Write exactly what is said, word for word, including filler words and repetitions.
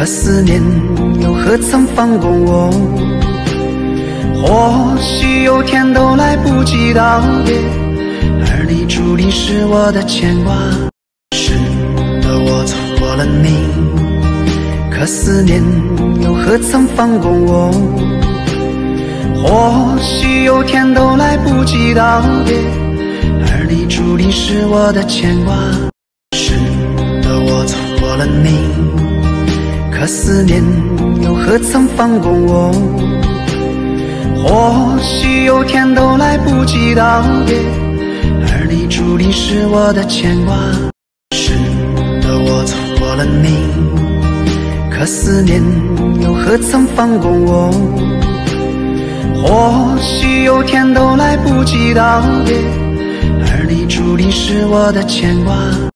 思念又何曾放过我？或许有天都来不及道别，而你伫立是我的牵挂。是的，我错过了你，可思念又何曾放过我？或许有天都来不及道别，而你伫立是我的牵挂。是的，我错过了你，可思念又何曾放过我？或许有天都来不及道别，而你伫立是我的牵挂。是的，我错过了你，可思念又何曾放过我？或许有天都来不及道别，而你伫立是我的牵挂。